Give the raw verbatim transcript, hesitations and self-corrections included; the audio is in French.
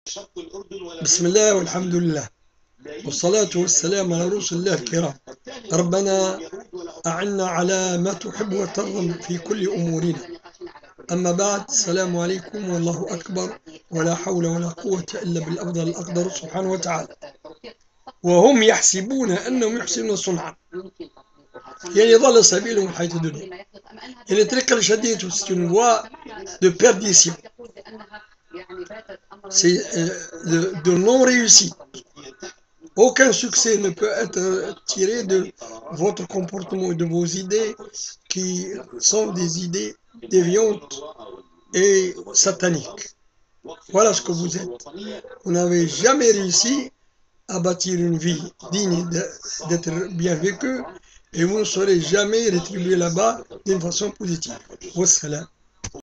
بسم الله والحمد لله والصلاة والسلام على رسل الله الكرام. ربنا أعنا على ما تحب وترضى في كل أمورنا. أما بعد، السلام عليكم والله أكبر، ولا حول ولا قوة إلا بالأفضل الأقدر سبحانه وتعالى. وهم يحسبون أنهم يحسنون صنعا، يعني ضل سبيلهم حيث الدنيا، يعني تلك الشديدة voie de perdition, c'est de, de non-réussite. Aucun succès ne peut être tiré de votre comportement et de vos idées qui sont des idées déviantes et sataniques. Voilà ce que vous êtes. Vous n'avez jamais réussi à bâtir une vie digne d'être bien vécue et vous ne serez jamais rétribué là-bas d'une façon positive. Wassalam.